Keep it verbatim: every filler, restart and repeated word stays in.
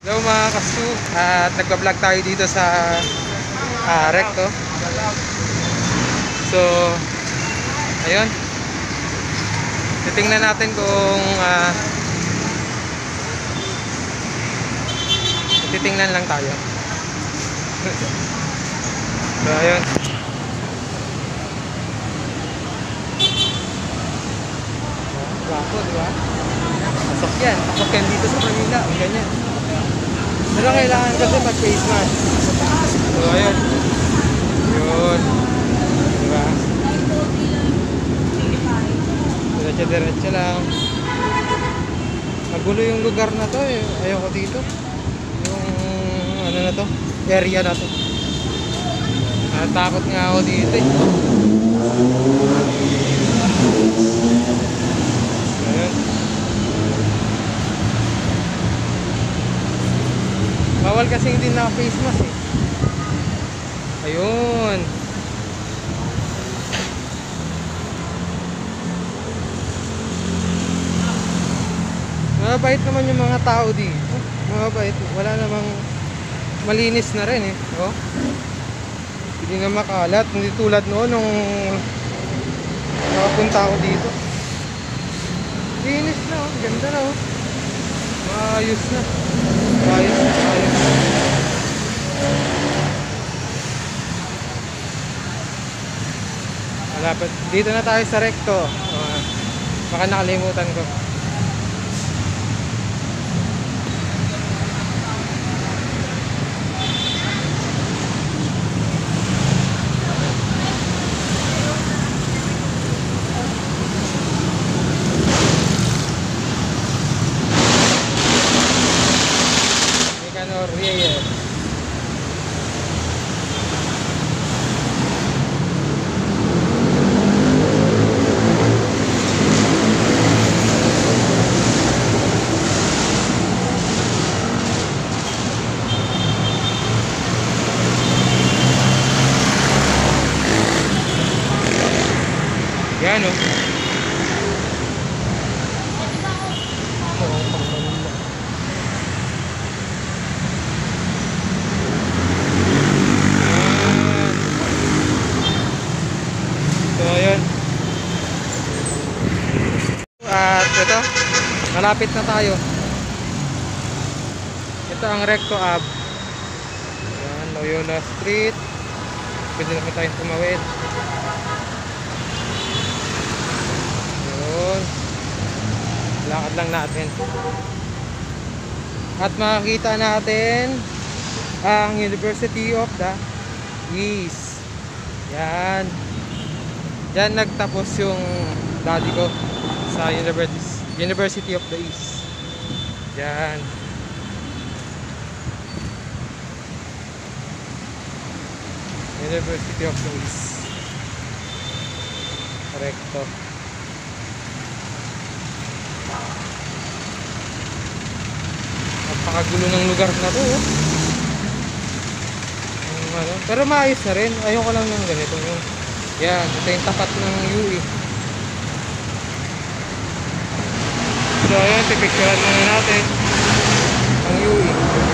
Hello mga kasu, at nagpa-vlog tayo dito sa uh, Recto. So, ayun. Titingnan natin kung uh, titingnan lang tayo. So, ayun. Wako, di ba? Pasok yan. Pasok yan dito sa Manila. Ang ganyan. Pero kailangan kasi mag-face mask. So, ayun. Yun. Diba? Diretso-diretso lang. Magulo yung lugar na to eh. Ayoko dito. Yung ano na to. Area na to. Natakot nga ako dito eh. Ayun. Bawal kasi hindi naka-face mask eh. Ayun. Mabait naman yung mga tao dito. Mabait. Wala namang malinis na rin eh. Oh. Hindi na makalat. Hindi tulad noon nung nakapunta ako dito. Linis na oh. Ganda na oh. Maayos na. Maayos na. Maayos na. Malapit. Dito na tayo sa Recto. Uh, baka nakalimutan ko. Reyes. Yan oh. At ito, malapit na tayo. Ito ang Recto Ave. Ayan, Loyola Street. Pwede naman tayong tumawid. Yun. Lakad lang natin. At makikita natin ang University of the East. Yan. Yan nagtapos yung daddy ko sa University of the East. Yan. University of the East. Recto. Napakagulo ng lugar na to. Oh. Um, ano. Pero maayos na rin. Ayoko lang ng ganito. Yung, yan. Ito yung tapat ng U E. So ayan, pipicturean muna natin ang U E.